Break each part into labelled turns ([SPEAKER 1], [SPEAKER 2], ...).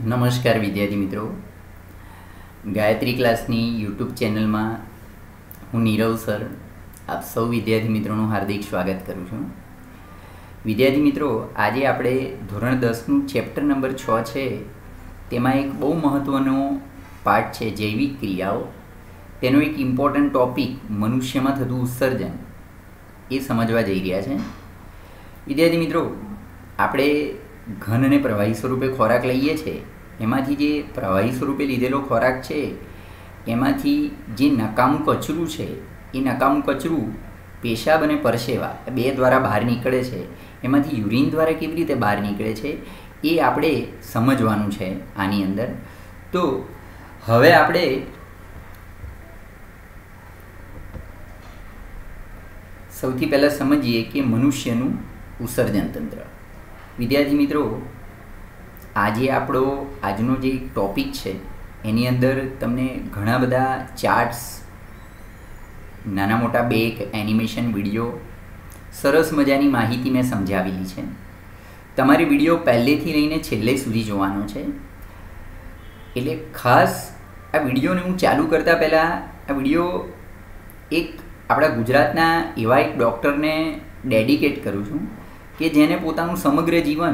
[SPEAKER 1] નમસ્કાર વિદ્યાર્થી મિત્રો, ગાયત્રી ક્લાસની યુટ્યુબ ચેનલમાં હું નીરવ સર આપ સૌ વિદ્યાર્થી મિત્રોનું હાર્દિક સ્વાગત કરું છું. વિદ્યાર્થી મિત્રો, આજે આપણે ધોરણ 10નું ચેપ્ટર નંબર 6 છે, તેમાં એક બહુ મહત્ત્વનો પાર્ટ છે જૈવિક ક્રિયાઓ. તેનો એક ઇમ્પોર્ટન્ટ ટૉપિક મનુષ્યમાં થતું ઉત્સર્જન એ સમજવા જઈ રહ્યા છે. વિદ્યાર્થી મિત્રો, આપણે ઘન અને પ્રવાહી સ્વરૂપે ખોરાક લઈએ છીએ, એમાંથી જે પ્રવાહી સ્વરૂપે લીધેલો ખોરાક છે એમાંથી જે નકામું કચરું છે એ નકામું કચરું પેશાબ અને પરસેવા બે દ્વારા બહાર નીકળે છે. એમાંથી યુરિન દ્વારા કેવી રીતે બહાર નીકળે છે એ આપણે સમજવાનું છે આની અંદર. તો હવે આપણે સૌથી પહેલાં સમજીએ કે મનુષ્યનું ઉત્સર્જન તંત્ર. વિદ્યાર્થી મિત્રો, આજે આજનો જે ટૉપિક છે એની અંદર તમને ઘણા બધા ચાર્ટ્સ, નાના મોટા બે એનિમેશન વિડીયો, સરસ મજાની માહિતી મેં સમજાવેલી છે. તમારે વિડીયો પહેલેથી લઈને છેલ્લે સુધી જોવાનો છે. એટલે ખાસ આ વિડીયોને હું ચાલુ કરતાં પહેલાં આ વિડીયો એક આપણા ગુજરાતના એવા એક ડૉક્ટરને ડેડિકેટ કરું છું કે જેને પોતાનું સમગ્ર જીવન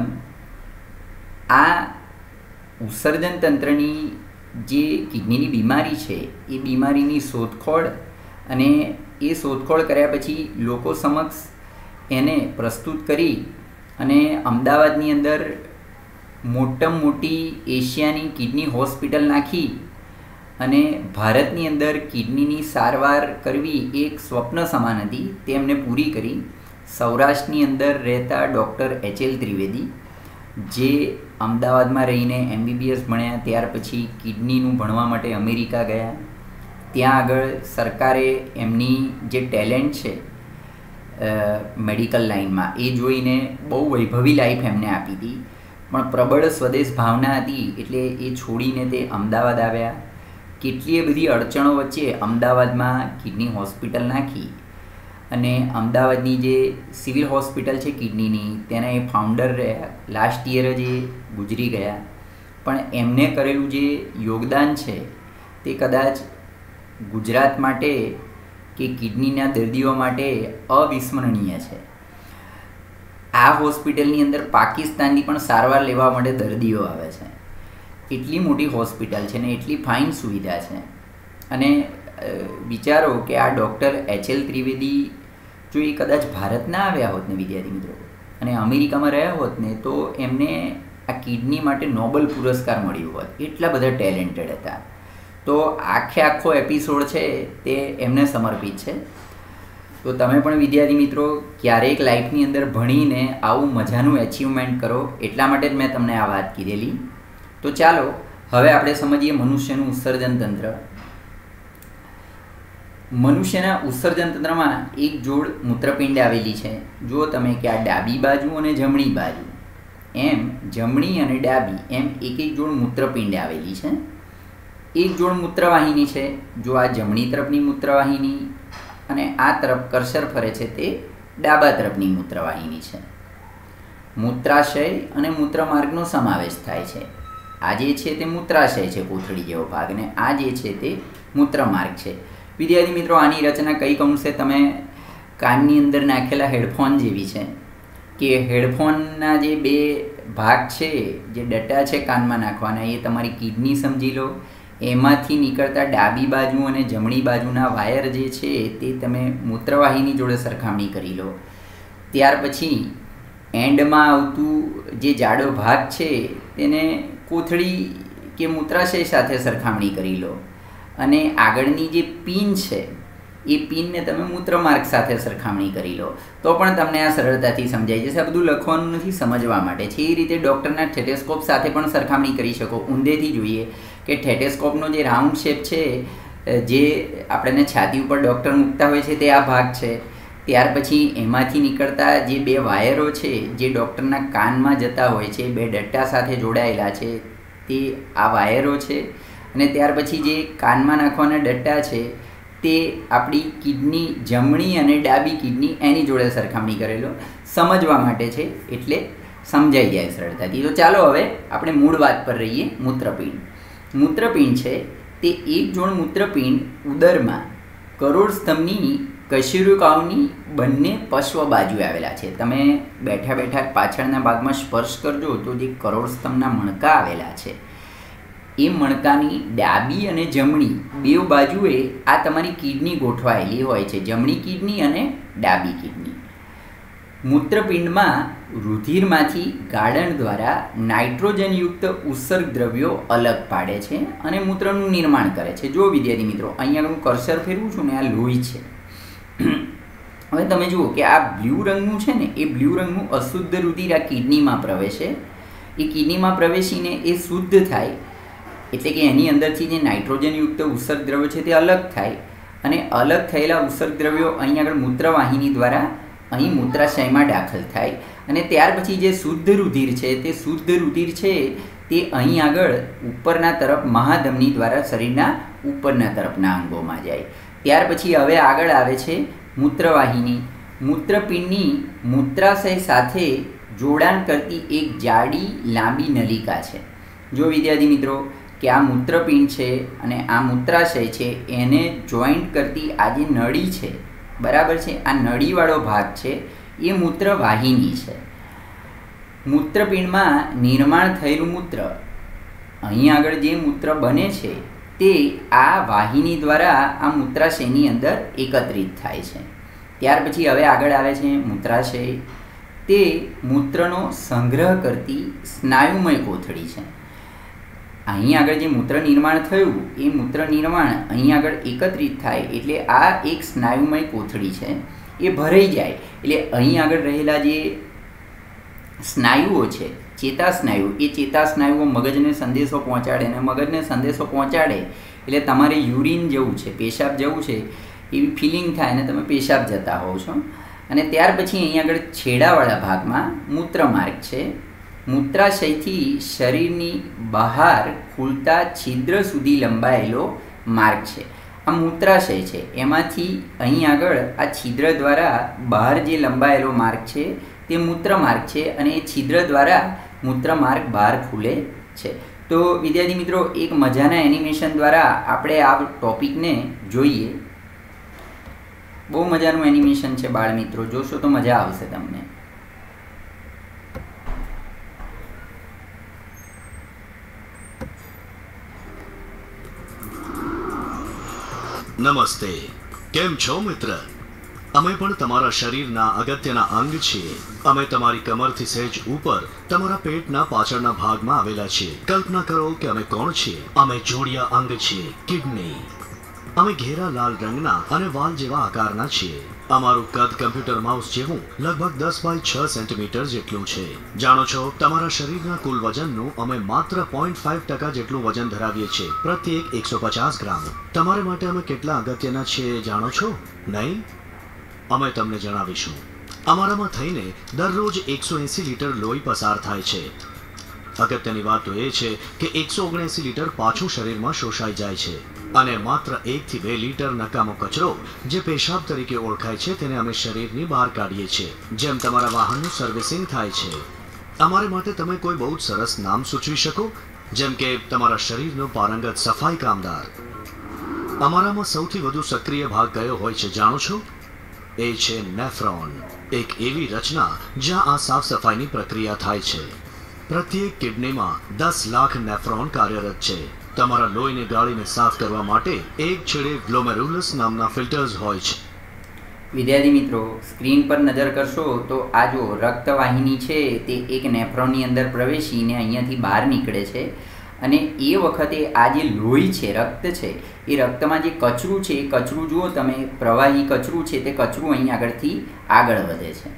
[SPEAKER 1] આ ઉત્સર્જન તંત્રની જે કિડનીની બીમારી છે એ બીમારીની શોધખોળ અને એ શોધખોળ કર્યા પછી લોકો સમક્ષ એને પ્રસ્તુત કરી અને અમદાવાદની અંદર મોટામાં મોટી એશિયાની કિડની હોસ્પિટલ નાખી અને ભારતની અંદર કિડનીની સારવાર કરવી એક સ્વપ્ન સમાન હતી, તેમને પૂરી કરી. સૌરાષ્ટ્રની અંદર રહેતા ડૉક્ટર એચ.એલ. ત્રિવેદી, જે અમદાવાદમાં રહીને MBBS ભણ્યા, ત્યાર પછી કિડનીનું ભણવા માટે અમેરિકા ગયા. ત્યાં આગળ સરકારે એમની જે ટેલેન્ટ છે મેડિકલ લાઇનમાં એ જોઈને બહુ વૈભવી લાઈફ એમને આપી હતી. પણ પ્રબળ સ્વદેશ ભાવના હતી એટલે એ છોડીને તે અમદાવાદ આવ્યા. કેટલીય બધી અડચણો વચ્ચે અમદાવાદમાં કિડની હોસ્પિટલ નાખી અને અમદાવાદની જે સિવિલ હોસ્પિટલ છે કિડનીની તેના એ ફાઉન્ડર રહ્યા. લાસ્ટ યર જ એ ગુજરી ગયા. પણ એમને કરેલું જે યોગદાન છે તે કદાચ ગુજરાત માટે કે કિડનીના દર્દીઓ માટે અવિસ્મરણીય છે. આ હોસ્પિટલની અંદર પાકિસ્તાનની પણ સારવાર લેવા માટે દર્દીઓ આવે છે. એટલી મોટી હોસ્પિટલ છે ને એટલી ફાઇન સુવિધા છે. અને વિચારો કે આ ડૉક્ટર એચ.એલ. ત્રિવેદી જો એ કદાચ ભારત ના આવ્યા હોત ને વિદ્યાર્થી મિત્રો, અને અમેરિકામાં રહ્યા હોત ને, તો એમને આ કિડની માટે નોબલ પુરસ્કાર મળ્યો હોત. એટલા બધા ટેલેન્ટેડ હતા. તો આખો એપિસોડ છે તે એમને સમર્પિત છે. તો તમે પણ વિદ્યાર્થી મિત્રો ક્યારેક લાઈફની અંદર ભણીને આવું મજાનું એચિવમેન્ટ કરો, એટલા માટે જ મેં તમને આ વાત કીધેલી. તો ચાલો હવે આપણે સમજીએ મનુષ્યનું ઉત્સર્જન તંત્ર. મનુષ્યના ઉત્સર્જન તંત્રમાં એક જોડ મૂત્રપિંડ આવેલી છે. જુઓ તમે કે આ ડાબી બાજુ અને જમણી બાજુ, એમ જમણી અને ડાબી એમ એક જોડ મૂત્રપિંડ આવેલી છે. એક જોડ મૂત્રવાહિની છે. જો આ જમણી તરફની મૂત્રવાહિની અને આ તરફ કર્સર ફરે છે તે ડાબા તરફની મૂત્રવાહિની છે. મૂત્રાશય અને મૂત્રમાર્ગનો સમાવેશ થાય છે. આ જે છે તે મૂત્રાશય છે, કોથળી જેવો ભાગ, અને આ જે છે તે મૂત્રમાર્ગ છે. વિદ્યાર્થી મિત્રો, આની રચના કઈ અંશે તમે કાનની અંદર નાખેલા હેડફોન જેવી છે કે હેડફોનના જે બે ભાગ છે, જે ડટ્ટા છે કાનમાં નાખવાના, એ તમારી કિડની સમજી લો. એમાંથી નીકળતા ડાબી બાજુ અને જમણી બાજુના વાયર જે છે તે તમે મૂત્રવાહિની જોડે સરખામણી કરી લો. ત્યાર પછી એન્ડમાં આવતું જે જાડો ભાગ છે તેને કોથળી કે મૂત્રાશય સાથે સરખામણી કરી લો, અને આગળની જે પિન છે એ પિનને તમે મૂત્રમાર્ગ સાથે સરખામણી કરી લો. તો પણ તમને આ સરળતાથી સમજાઈ જશે. આ બધું લખવાનું નથી, સમજવા માટે છે. એ રીતે ડૉક્ટરના થેટેસ્કોપ સાથે પણ સરખામણી કરી શકો. ઊંધેથી જોઈએ કે થેટેસ્કોપનો જે રાઉન્ડ શેપ છે, જે આપણને છાતી ઉપર ડૉક્ટર મૂકતા હોય છે, તે આ ભાગ છે. ત્યાર પછી એમાંથી નીકળતા જે બે વાયરો છે જે ડૉક્ટરના કાનમાં જતા હોય છે, બે ડટ્ટા સાથે જોડાયેલા છે, તે આ વાયરો છે. અને ત્યાર પછી જે કાનમાં નાખવાના ડટ્ટા છે તે આપણી કિડની જમણી અને ડાબી કિડની એની જોડે સરખામણી કરેલો સમજવા માટે છે. એટલે સમજાઈ જાય સરળતાથી. તો ચાલો હવે આપણે મૂળ વાત પર રહીએ. મૂત્રપિંડ. મૂત્રપિંડ છે તે એક જોડ મૂત્રપિંડ ઉદરમાં કરોડ સ્તંભની કશેરુકાઓની બંને પશ્વ બાજુએ આવેલા છે. તમે બેઠા બેઠા પાછળના ભાગમાં સ્પર્શ કરજો તો જે કરોડ સ્તંભના મણકા આવેલા છે એ મણકાની ડાબી અને જમણી બેઉ બાજુએ આ તમારી કિડની ગોઠવાયેલી હોય છે, જમણી કિડની અને ડાબી કિડની. મૂત્રપિંડમાં રુધિરમાંથી ગાળણ દ્વારા નાઇટ્રોજનયુક્ત ઉત્સર્ગ દ્રવ્યો અલગ પાડે છે અને મૂત્રનું નિર્માણ કરે છે. જો વિદ્યાર્થી મિત્રો, અહીંયા હું કર્સર ફેરવું છું ને, આ લોહી છે. હવે તમે જુઓ કે આ બ્લુ રંગનું છે ને, એ બ્લુ રંગનું અશુદ્ધ રુધિર આ કિડનીમાં પ્રવેશે. એ કિડનીમાં પ્રવેશીને એ શુદ્ધ થાય, એટલે કે એની અંદરથી જે નાઇટ્રોજનયુક્ત ઉત્સર્ગ દ્રવ્યો છે તે અલગ થાય અને અલગ થયેલા ઉત્સર્ગ દ્રવ્યો અહીં આગળ મૂત્રવાહિની દ્વારા અહીં મૂત્રાશયમાં દાખલ થાય અને ત્યાર પછી જે શુદ્ધ રુધિર છે તે શુદ્ધ રુધિર છે તે અહીં આગળ ઉપરના તરફ મહાધમની દ્વારા શરીરના ઉપરના તરફના અંગોમાં જાય. ત્યાર પછી હવે આગળ આવે છે મૂત્રવાહિની. મૂત્રપિંડની મૂત્રાશય સાથે જોડાણ કરતી એક જાડી લાંબી નલિકા છે. જો વિદ્યાર્થી મિત્રો કે આ મૂત્રપિંડ છે અને આ મૂત્રાશય છે, એને જોઈન્ટ કરતી આ જે નળી છે, બરાબર છે, આ નળીવાળો ભાગ છે એ મૂત્રવાહિની છે. મૂત્રપિંડમાં નિર્માણ થયેલું મૂત્ર, અહીં આગળ જે મૂત્ર બને છે તે આ વાહિની દ્વારા આ મૂત્રાશયની અંદર એકત્રિત થાય છે. ત્યાર પછી હવે આગળ આવે છે મૂત્રાશય. તે મૂત્રનો સંગ્રહ કરતી સ્નાયુમય કોથળી છે. અહીં આગળ જે મૂત્ર નિર્માણ થયું એ મૂત્ર નિર્માણ અહીં આગળ એકત્રિત થાય એટલે આ એક સ્નાયુમય કોથળી છે, એ ભરાઈ જાય એટલે અહીં આગળ રહેલા જે સ્નાયુઓ છે, ચેતાસ્નાયુ, એ ચેતાસ્નાયુઓ મગજને સંદેશો પહોંચાડે અને મગજને સંદેશો પહોંચાડે એટલે તમારે યુરિન જવું છે, પેશાબ જવું છે એવી ફિલિંગ થાય અને તમે પેશાબ જતા હોવ છો. અને ત્યાર પછી અહીં આગળ છેડાવાળા ભાગમાં મૂત્રમાર્ગ છે. મૂત્રાશયથી શરીરની બહાર ખુલતા છિદ્ર સુધી લંબાયેલો માર્ગ છે. આ મૂત્રાશય છે, એમાંથી અહીં આગળ આ છિદ્ર દ્વારા બહાર જે લંબાયેલો માર્ગ છે તે મૂત્રમાર્ગ છે અને એ છિદ્ર દ્વારા મૂત્રમાર્ગ બહાર ખુલે છે. તો વિદ્યાર્થી મિત્રો, એક મજાના એનિમેશન દ્વારા આપણે આ ટોપિકને જોઈએ. બહુ મજાનું એનિમેશન છે બાળ મિત્રો, જોશો તો મજા આવશે તમને.
[SPEAKER 2] નમસ્તે, કેમ છો મિત્ર? અમે પણ તમારા શરીરના અગત્યના અંગ છીએ. અમે તમારી કમરથી સહેજ ઉપર તમારા પેટના પાછળના ભાગમાં આવેલા છીએ. કલ્પના કરો કે અમે કોણ છીએ. અમે જોડિયા અંગ છીએ, કિડની. અમે ઘેરા લાલ રંગના અને વાલ જેવા આકારના છીએ. અમારું કદ કમ્પ્યુટર માઉસ જેવું લગભગ 10 × 6 સેન્ટીમીટર જેટલું છે. જાણો છો, તમારા શરીરના કુલ વજનનું અમે માત્ર 0.5% જેટલું વજન ધરાવીએ છીએ, પ્રત્યેક 150 ગ્રામ. તમારા માટે અમે કેટલા અગત્યના છીએ જાણો છો નહીં? અમે તમને જણાવીશું. અમારામાં થઈને દરરોજ 180 લીટર લોહી પસાર થાય છે. અગત્યની વાત તો એ છે કે 179 લીટર પાછું શરીરમાં શોષાઈ જાય છે અને માત્ર 1 થી 2 લીટર નકામો કચરો જે પેશાબ તરીકે ઓળખાય છે તેને અમે શરીરની બહાર કાઢીએ છીએ. જેમ તમારા વાહનનું સર્વિસિંગ થાય છે. અમારે માટે તમે કોઈ બહુ જ સરસ નામ સૂચવી શકો, જેમ કે તમારા શરીરનો પારંગત સફાઈ કામદાર. અમારામાં સૌથી વધુ સક્રિય ભાગ કયો હોય છે જાણો છો? એ છે નેફ્રોન. એક એવી રચના જ્યાં આ સાફ સફાઈની પ્રક્રિયા થાય છે. પ્રત્યેક કિડનીમાં 10 લાખ નેફ્રોન કાર્યરત છે. તમારા લોહીને ગાળીને સાફ કરવા માટે એક છેડે ગ્લોમેરુલસ નામના ફિલ્ટર્સ હોય છે.
[SPEAKER 1] વિદ્યાર્થી મિત્રો, સ્ક્રીન પર નજર કરશો તો આ જો રક્તવાહિની છે તે એક નેફ્રોનની અંદર પ્રવેશીને અહીંયાથી બહાર નીકળે છે અને એ વખતે આ જે લોહી છે, રક્ત છે, એ રક્તમાં જે કચરું છે એ કચરું જુઓ તમે, પ્રવાહી કચરું છે તે કચરું અહીં આગળથી આગળ વધે છે.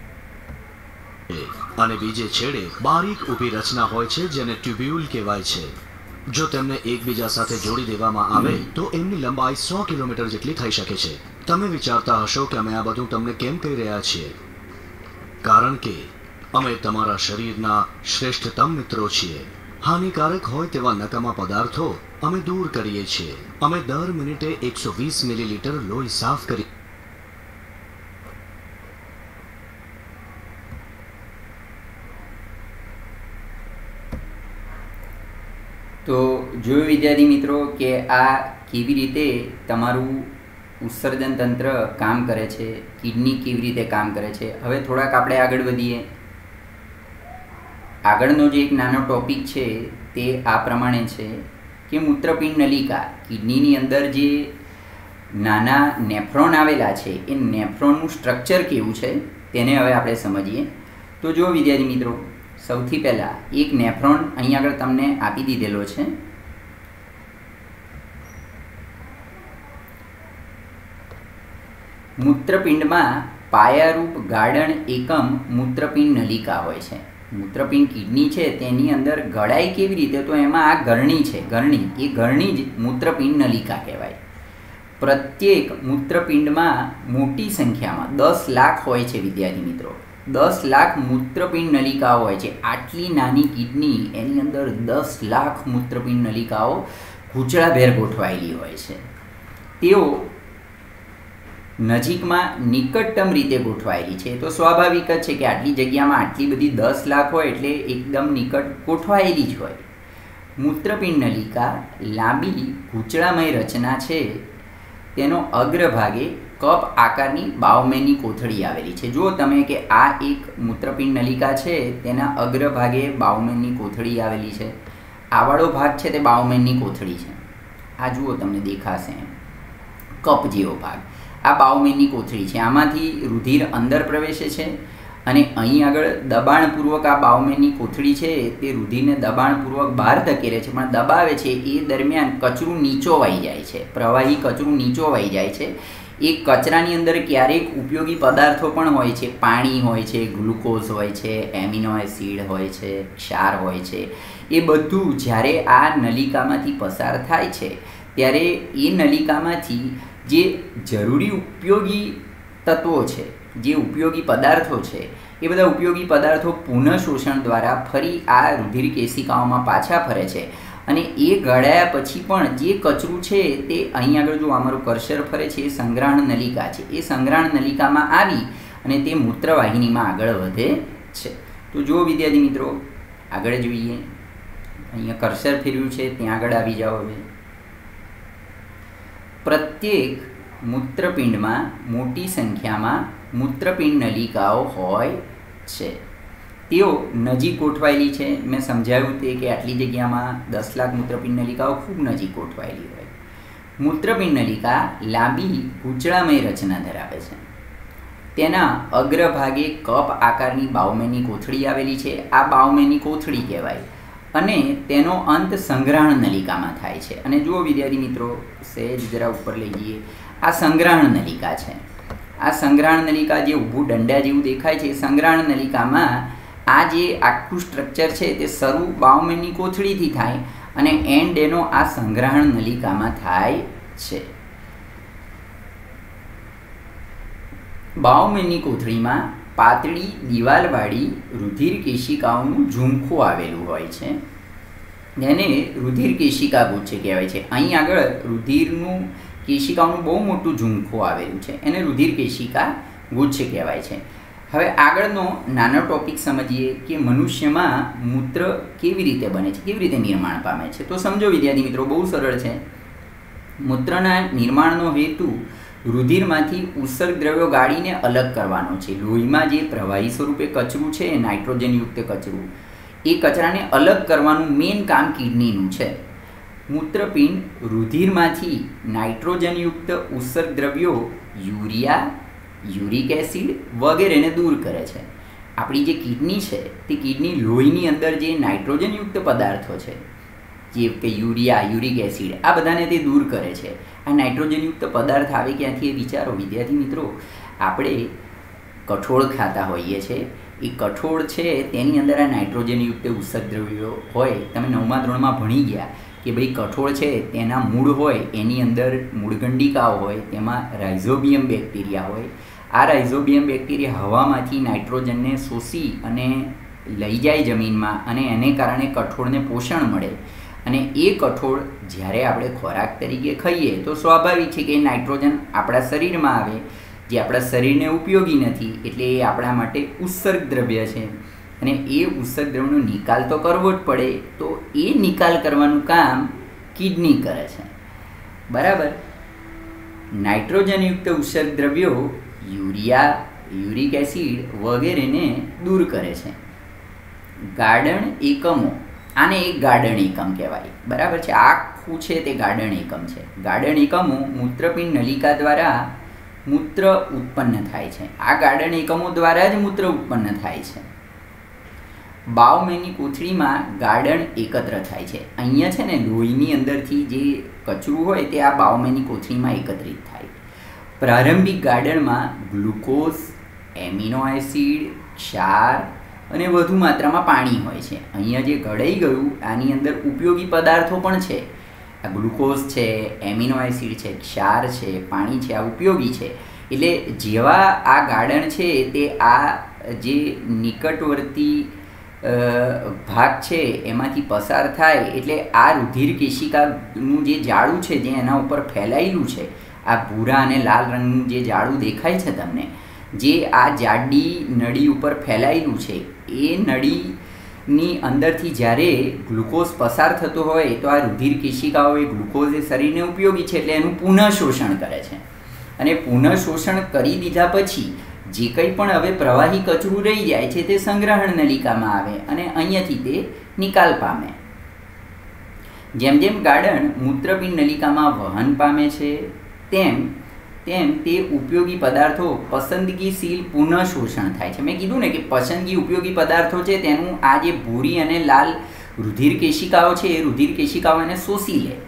[SPEAKER 2] અને બીજે છેડે બારીક ઊભી રચના હોય છે જેને ટ્યુબ્યુલ કહેવાય છે. જો તેમને એકબીજા સાથે જોડી દેવામાં આવે તો એમની લંબાઈ 100 કિલોમીટર જેટલી થઈ શકે છે. તમે વિચારતા હશો કે અમે આ બધું તમને કેમ કહી રહ્યા છીએ? કારણ કે અમે તમારા શરીરના શ્રેષ્ઠતમ મિત્રો છીએ. હાનિકારક હોય તેવા નકામા પદાર્થો અમે દૂર કરીએ છીએ. અમે દર મિનિટે 120 મિલીલીટર લોહી સાફ કરી
[SPEAKER 1] તો જોયું વિદ્યાર્થી મિત્રો કે આ કેવી રીતે તમારું ઉત્સર્જન તંત્ર કામ કરે છે, કિડની કેવી રીતે કામ કરે છે. હવે થોડાક આપણે આગળ વધીએ. આગળનો જે એક નાનો ટોપિક છે તે આ પ્રમાણે છે કે મૂત્રપિંડ નલિકા, કિડનીની અંદર જે નાના નેફ્રોન આવેલા છે એ નેફ્રોનનું સ્ટ્રક્ચર કેવું છે તેને હવે આપણે સમજીએ. તો જો વિદ્યાર્થી મિત્રો, સૌથી પહેલાં એક નેફ્રોન અહીં આગળ તમને આપી દીધેલો છે. મૂત્રપિંડમાં પાયારૂપ ગાળણ એકમ મૂત્રપિંડ નલિકા હોય છે. મૂત્રપિંડ કિડની છે તેની અંદર ગળાઈ કેવી રીતે, તો એમાં આ ગરણી છે, એ ગરણી જ મૂત્રપિંડ નલિકા કહેવાય. પ્રત્યેક મૂત્રપિંડમાં મોટી સંખ્યામાં 10 લાખ હોય છે વિદ્યાર્થી મિત્રો. 10 લાખ મૂત્રપિંડ નલિકાઓ હોય છે. આટલી નાની કિડની, એની અંદર 10 લાખ મૂત્રપિંડ નલિકાઓ ગૂંચળાભેર ગોઠવાયેલી હોય છે. તેઓ નજીકમાં નિકટતમ રીતે ગોઠવાયેલી છે. તો સ્વાભાવિક જ છે કે આટલી જગ્યામાં આટલી બધી 10 લાખ હોય એટલે એકદમ નિકટ ગોઠવાયેલી જ હોય. મૂત્રપિંડ નલિકા લાંબી ગૂંચળામય રચના છે. તેનો અગ્રભાગે કપ આકારની બાવમેની કોથળી આવેલી છે. જુઓ તમે કે આ એક મૂત્રપિંડ નલિકા છે, તેના અગ્રભાગે બાવમેનની કોથળી આવેલી છે. આવાળો ભાગ છે તે બાવમેનની કોથળી છે. આ જુઓ તમને દેખાશે કપ જેવો ભાગ, આ બાવમેનની કોથળી છે. આમાંથી રુધિર અંદર પ્રવેશે છે અને અહીં આગળ દબાણપૂર્વક આ બાવમેનની કોથળી છે તે રુધિરને દબાણપૂર્વક બહાર ધકેલે છે, પણ દબાવે છે એ દરમિયાન કચરું નીચોવાઈ જાય છે, પ્રવાહી કચરું નીચોવાઈ જાય છે. એ કચરાની અંદર ક્યારેક ઉપયોગી પદાર્થો પણ હોય છે, પાણી હોય છે, ગ્લુકોઝ હોય છે, એમિનો એસિડ હોય છે, ક્ષાર હોય છે. એ બધું જ્યારે આ નલિકામાંથી પસાર થાય છે ત્યારે એ નલિકામાંથી જે જરૂરી ઉપયોગી તત્વો છે, જે ઉપયોગી પદાર્થો છે, એ બધા ઉપયોગી પદાર્થો પુનઃશોષણ દ્વારા ફરી આ રુધિર કેશિકાઓમાં પાછા ફરે છે અને એ ગળાયા પછી પણ જે કચરું છે તે અહીં આગળ જો અમારું કર્સર ફરે છે એ સંગ્રહણ નલિકા છે. એ સંગ્રહણ નલિકામાં આવી અને તે મૂત્રવાહિનીમાં આગળ વધે છે. તો જો વિદ્યાર્થી મિત્રો આગળ જોઈએ, અહીંયા કર્સર ફેરવ્યું છે, ત્યાં આગળ આવી જાઓ. હવે પ્રત્યેક મૂત્રપિંડમાં મોટી સંખ્યામાં મૂત્રપિંડ નલિકાઓ હોય છે. તેઓ નજીક ગોઠવાયેલી છે. મેં સમજાવ્યું તે કે આટલી જગ્યામાં 10 લાખ મૂત્રપિંડ નલિકાઓ ખૂબ નજીક ગોઠવાયેલી હોય. મૂત્રપિંડ નલિકા લાંબી ગૂંચળામય રચના ધરાવે છે. તેના અગ્રભાગે કપ આકારની બાવમેની કોથળી આવેલી છે. આ બાવમેની કોથળી કહેવાય અને તેનો અંત સંગ્રહણ નલિકામાં થાય છે. અને જુઓ વિદ્યાર્થી મિત્રો, સહેજ જરા ઉપર લઈ જઈએ, આ સંગ્રહણ નલિકા છે. આ સંગ્રહણ નલિકા જે ઊભું દંડા જેવું દેખાય છે, સંગ્રહણ નલિકામાં આ જે આખું સ્ટ્રક્ચર છે તે શરૂ બાવમેનની કોથળીથી થાય અને એન્ડ એનો આ સંગ્રહણ નલિકામાં થાય છે. બાવમેનની કોથળીમાં પાતળી દિવાલવાળી રુધિર કેશિકાઓનું ઝુમખું આવેલું હોય છે, જેને રુધિર કેશિકા ગુચ્છ કહેવાય છે. અહીં આગળ રુધિરનું કેશિકાઓનું બહુ મોટું ઝુમખું આવેલું છે, એને રુધિર કેશિકા ગુચ્છ કહેવાય છે. હવે આગળનો નાનો ટોપિક સમજીએ કે મનુષ્યમાં મૂત્ર કેવી રીતે બને છે, કેવી રીતે નિર્માણ પામે છે. તો સમજો વિદ્યાર્થી મિત્રો, બહુ સરળ છે. મૂત્રના નિર્માણનો હેતુ રુધિરમાંથી ઉત્સર્ગ દ્રવ્યો ગાળીને અલગ કરવાનો છે. લોહીમાં જે પ્રવાહી સ્વરૂપે કચરું છે, નાઇટ્રોજનયુક્ત કચરું, એ કચરાને અલગ કરવાનું મેઇન કામ કિડનીનું છે. મૂત્રપિંડ રુધિરમાંથી નાઇટ્રોજનયુક્ત ઉત્સર્ગ દ્રવ્યો યુરિયા, યુરિક એસિડ વગેરેને દૂર કરે છે. આપણી જે કિડની છે તે કિડની લોહીની અંદર જે નાઇટ્રોજનયુક્ત પદાર્થો છે, જે કે યુરિયા, યુરિક એસિડ, આ બધાને તે દૂર કરે છે. આ નાઇટ્રોજનયુક્ત પદાર્થ આવે ક્યાંથી એ વિચારો વિદ્યાર્થી મિત્રો. આપણે કઠોળ ખાતા હોઈએ છીએ, એ કઠોળ છે તેની અંદર આ નાઇટ્રોજનયુક્ત ઉત્સર્ગ દ્રવ્યો હોય. તમે 9મા ધોરણમાં ભણી ગયા કે ભાઈ કઠોળ છે તેના મૂળ હોય, એની અંદર મૂળગંડિકાઓ હોય, તેમાં રાઇઝોબિયમ બેક્ટેરિયા હોય. આ રાઇઝોબિયમ બેક્ટેરિયા હવામાંથી નાઇટ્રોજનને શોષી અને લઈ જાય જમીનમાં અને એને કારણે કઠોળને પોષણ મળે. અને એ કઠોળ જ્યારે આપણે ખોરાક તરીકે ખાઈએ તો સ્વાભાવિક છે કે નાઇટ્રોજન આપણા શરીરમાં આવે, જે આપણા શરીરને ઉપયોગી નથી, એટલે એ આપણા માટે ઉત્સર્ગ દ્રવ્ય છે. અને એ ઉત્સર્ગ દ્રવનો નિકાલ તો કરવો જ પડે, તો એ નિકાલ કરવાનું કામ કિડની કરે છે, બરાબર. નાઇટ્રોજનયુક્ત ઉત્સર્ગ દ્રવ્યો યુરિયા, યુરિક એસિડ વગેરેને દૂર કરે છે. ગાળણ એકમો, આને એક ગાળણ એકમ કહેવાય, બરાબર છે. આખું છે તે ગાળણ એકમ છે. ગાળણ એકમો મૂત્રપિંડ નલિકા દ્વારા મૂત્ર ઉત્પન્ન થાય છે. આ ગાળણ એકમો દ્વારા જ મૂત્ર ઉત્પન્ન થાય છે. બાવમેની કોથળીમાં ગાળણ એકત્ર થાય છે. અહીંયા છે ને લોહીની અંદરથી જે કચરું હોય તે આ બાવમેની કોથળીમાં એકત્રિત થાય. પ્રારંભિક ગાળણમાં ગ્લુકોઝ, એમિનો એસિડ, ક્ષાર અને વધુ માત્રામાં પાણી હોય છે. અહીંયા જે ઘડાઈ ગયું આની અંદર ઉપયોગી પદાર્થો પણ છે. આ ગ્લુકોઝ છે, એમિનો એસિડ છે, ક્ષાર છે, પાણી છે, આ ઉપયોગી છે. એટલે જેવા આ ગાળણ છે તે આ જે નિકટવર્તી ભાગ છે એમાંથી પસાર થાય એટલે આ રુધિર કેશિકાનું જે જાળું છે જે એના ઉપર ફેલાયેલું છે, આ ભૂરા અને લાલ રંગનું જે જાળું દેખાય છે તમને, જે આ જાડી નળી ઉપર ફેલાયેલું છે, એ નળીની અંદરથી જ્યારે ગ્લુકોઝ પસાર થતો હોય તો આ રુધિર કેશિકાઓ એ ગ્લુકોઝ એ શરીરને ઉપયોગી છે એટલે એનું પુનઃ શોષણ કરે છે. અને પુનઃ શોષણ કરી દીધા પછી જે કંઈ પણ હવે પ્રવાહી કચરું રહી જાય છે તે સંગ્રહણ નલિકામાં આવે અને અહીંયાથી તે નિકાલ પામે. જેમ જેમ ગાળણ મૂત્રપિંડ નલિકામાં વહન પામે છે તેમ તેમ તે ઉપયોગી પદાર્થો પસંદગીશીલ પુનઃ શોષણ થાય છે. મેં કીધું ને કે પસંદગી ઉપયોગી પદાર્થો છે તેનું આ જે ભૂરી અને લાલ રુધિર કેશિકાઓ છે એ રુધિર કેશિકાઓ એને શોષી લે.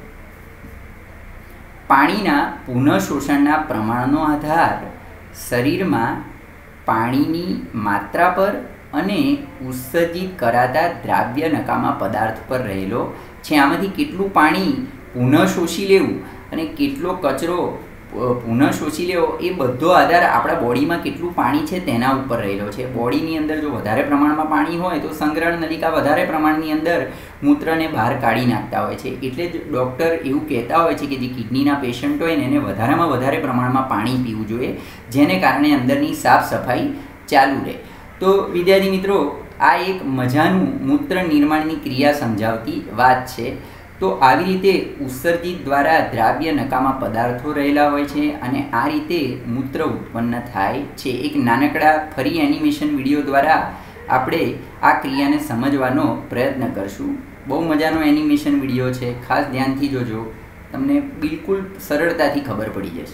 [SPEAKER 1] પાણીના પુનઃ શોષણના પ્રમાણનો આધાર શરીરમાં પાણીની માત્રા પર અને ઉત્સર્જિત કરાતા દ્રાવ્ય નકામા પદાર્થ પર રહેલો છે. આમાંથી કેટલું પાણી પુનઃ શોષી લેવું અને કેટલો કચરો પુનઃ શોષી લેવો એ બધો આધાર આપણા બોડીમાં કેટલું પાણી છે તેના ઉપર રહેલો છે. બોડીની અંદર જો વધારે પ્રમાણમાં પાણી હોય તો સંગ્રહણ નલિકા વધારે પ્રમાણની અંદર મૂત્રને બહાર કાઢી નાખતા હોય છે. એટલે જ ડૉક્ટર એવું કહેતા હોય છે કે જે કિડનીના પેશન્ટ હોય ને એને વધારેમાં વધારે પ્રમાણમાં પાણી પીવું જોઈએ, જેને કારણે અંદરની સાફ સફાઈ ચાલુ રહે. તો વિદ્યાર્થી મિત્રો, આ એક મજાનું મૂત્ર નિર્માણની ક્રિયા સમજાવતી વાત છે. તો આવી રીતે ઉત્સર્જિત દ્વારા દ્રાવ્ય નકામા પદાર્થો રહેલા હોય છે અને આ રીતે મૂત્ર ઉત્પન્ન થાય છે. એક નાનકડા ફરી એનિમેશન વિડીયો દ્વારા આપણે આ ક્રિયાને સમજવાનો પ્રયત્ન કરશું. બહુ મજાનો એનિમેશન વિડીયો છે, ખાસ ધ્યાનથી જોજો, તમને બિલકુલ સરળતાથી ખબર પડી જશે.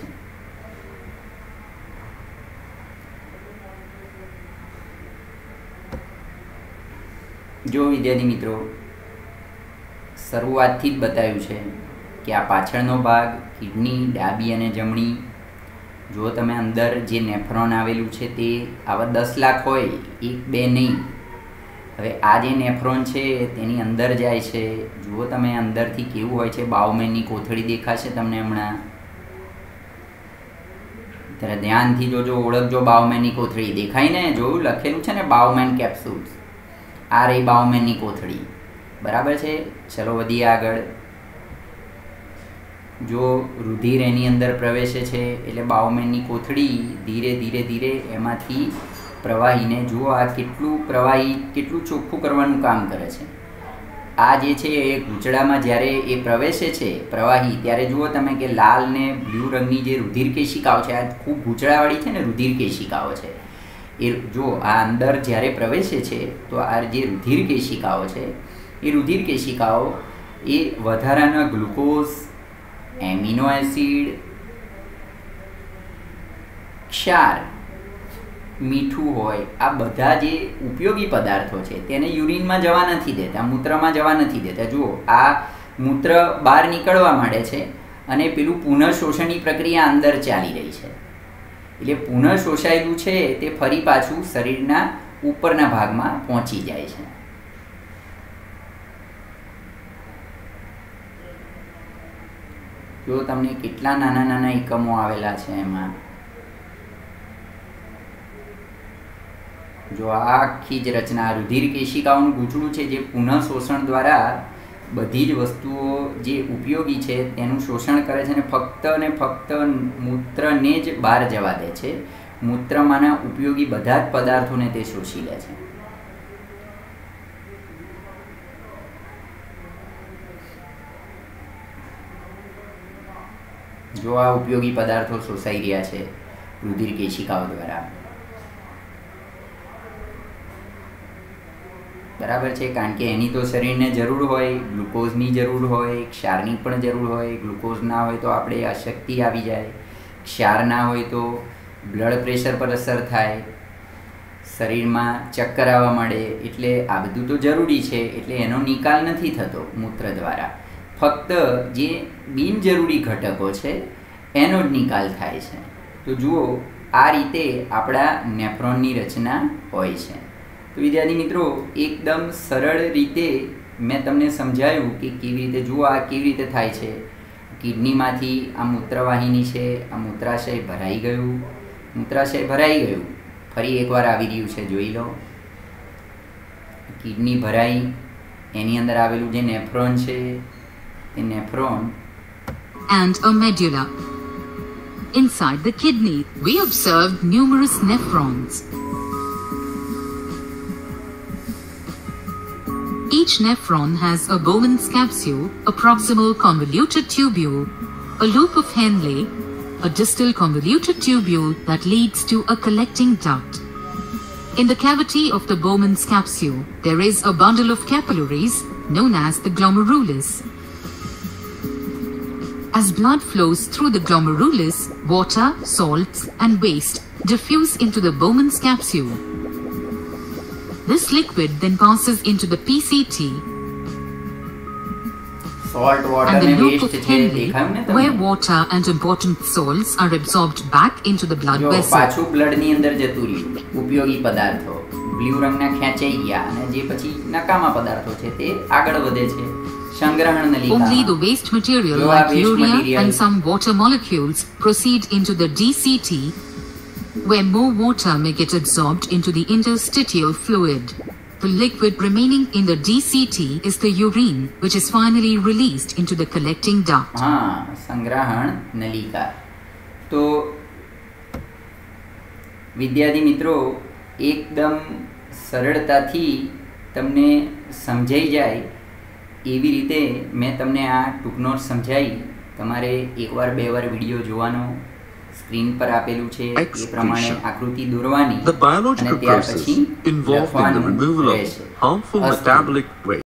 [SPEAKER 1] જો વિદ્યાર્થી મિત્રો, શરૂઆતથી જ બતાવ્યું છે કે આ પાછળનો ભાગ કિડની ડાબી અને જમણી. જો તમે અંદર જે નેફ્રોન આવેલું છે તે આવા 10 લાખ હોય, 1 2 નહીં. હવે આ જે નેફ્રોન છે તેની અંદર જાય છે. જુઓ તમે અંદરથી કેવું હોય છે, બાવમેનની કોથળી દેખાશે તમને હમણાં. ત્યારે ધ્યાનથી જોજો, ઓળખજો બાવમેનની કોથળી દેખાય ને, જોયું લખેલું છે ને બાવમેન કેપ્સ્યુલ્સ. આ રહી બાવમેનની કોથળી, બરાબર છે. ચલો વધીએ આગળ. જો રુધિર એની અંદર પ્રવેશે છે એટલે બાવમેનની કોથળી ધીરે ધીરે ધીરે એમાંથી પ્રવાહીને, જુઓ આ કેટલું પ્રવાહી કેટલું ચોખ્ખું કરવાનું કામ કરે છે. આ જે છે એ ગૂંચળામાં જ્યારે એ પ્રવેશે છે પ્રવાહી, ત્યારે જુઓ તમે કે લાલ ને બ્લુ રંગની જે રુધિર કેશિકાઓ છે, આ ખૂબ ગૂંચળાવાળી છે ને રુધિર કેશિકાઓ છે, એ જો આ અંદર જ્યારે પ્રવેશે છે તો આ જે રુધિર કેશિકાઓ છે એ રુધિર કેશિકાઓ એ વધારાના ગ્લુકોઝ, એમિનો એસિડ, ક્ષાર, મીઠું હોય, આ બધા જે ઉપયોગી પદાર્થો છે તેને યુરિનમાં જવા નથી દેતા, મૂત્રમાં જવા નથી દેતા. જુઓ આ મૂત્ર બહાર નીકળવા માંડે છે અને પેલું પુનઃ શોષણની પ્રક્રિયા અંદર ચાલી રહી છે. એટલે પુનઃ શોષાયેલું છે તે ફરી પાછું શરીરના ઉપરના ભાગમાં પહોંચી જાય છે. જો તમને કેટલા નાના નાના એકમો આવેલા છે એમાં, જો આ આખી જ રચના રુધિર કેશિકાઓનું ગૂંચળું છે જે પુનઃ શોષણ દ્વારા બધી જ વસ્તુઓ જે ઉપયોગી છે તેનું શોષણ કરે છે અને ફક્ત મૂત્રને જ બહાર જવા દે છે. મૂત્રમાંના ઉપયોગી બધા જ પદાર્થોને તે શોષી લે છે. જો આ ઉપયોગી પદાર્થો શોષાઈ રહ્યા છે રુધિર કેશિકાઓ દ્વારા, બરાબર છે, કારણ કે એની તો શરીરને જરૂર હોય, ગ્લુકોઝની જરૂર હોય, ક્ષારની પણ જરૂર હોય. ગ્લુકોઝ ના હોય તો આપણે અશક્તિ આવી જાય, ક્ષાર ના હોય તો બ્લડ પ્રેશર પર અસર થાય, શરીરમાં ચક્કર આવવા મળે. એટલે આ બધું તો જરૂરી છે, એટલે એનો નિકાલ નથી થતો મૂત્ર દ્વારા. ફક્ત જે બિનજરૂરી ઘટકો છે એનો જ નિકાલ થાય છે. તો જુઓ, આ રીતે આપણા નેફ્રોનની રચના હોય છે. તો વિદ્યાર્થી મિત્રો, એકદમ સરળ રીતે મેં તમને સમજાવ્યું કે કેવી રીતે, જુઓ આ કેવી રીતે થાય છે. કિડનીમાંથી આ મૂત્રવાહિની છે, આ મૂત્રાશય ભરાઈ ગયું, મૂત્રાશય ભરાઈ ગયું, ફરી એકવાર આવી રહ્યું છે, જોઈ લો. કિડની ભરાઈ, એની અંદર આવેલું જે નેફ્રોન છે તે nephron
[SPEAKER 3] and a medulla. Inside the kidney, we observed numerous nephrons. Each nephron has a Bowman's capsule, a proximal convoluted tubule, a loop of Henle, a distal convoluted tubule that leads to a collecting duct. In the cavity of the Bowman's capsule, there is a bundle of capillaries known as the glomerulus. As blood flows through the glomerulus, water, salts, and waste diffuse into the Bowman's capsule. This liquid then passes into the PCT
[SPEAKER 1] salt, water
[SPEAKER 3] and the
[SPEAKER 1] and
[SPEAKER 3] loop
[SPEAKER 1] waste
[SPEAKER 3] of
[SPEAKER 1] છે,
[SPEAKER 3] Henle,
[SPEAKER 1] દેખાયું ને તમને?
[SPEAKER 3] where water and important salts are absorbed back into the blood
[SPEAKER 1] જો
[SPEAKER 3] vessel.
[SPEAKER 1] પાછું બ્લડની અંદર જતું રહ્યું ઉપયોગી પદાર્થો, બ્લુ રંગના ખેંચાઈ ગયા, અને જે પછી નકામા પદાર્થો છે તે આગળ વધે છે સંગ્રહણ
[SPEAKER 3] Only
[SPEAKER 1] નલિકામાં.
[SPEAKER 3] the waste material
[SPEAKER 1] જો આ
[SPEAKER 3] like
[SPEAKER 1] waste
[SPEAKER 3] urea
[SPEAKER 1] material
[SPEAKER 3] and some water molecules proceed into the DCT, where more water may get absorbed into the interstitial fluid. The liquid remaining in the DCT is the urine, which is finally released into the collecting duct.
[SPEAKER 1] હા, સંગ્રહણ નલિકા. તો વિદ્યાર્થી મિત્રો, એકદમ સરળતાથી તમને સમજાઈ જાય એવી રીતે મેં તમને આ ટૂંક નોટ સમજાવી. તમારે એકવાર બે વાર વિડીયો જોવાનો, સ્ક્રીન પર આપેલું છે એ પ્રમાણે આકૃતિ દોરવાની
[SPEAKER 4] The biological
[SPEAKER 1] અને ત્યાર
[SPEAKER 4] process
[SPEAKER 1] પછી
[SPEAKER 4] involved in the
[SPEAKER 1] લખવાનું
[SPEAKER 4] removal of
[SPEAKER 1] રહેશે.
[SPEAKER 4] harmful
[SPEAKER 1] અસ્તુ.
[SPEAKER 4] metabolic waste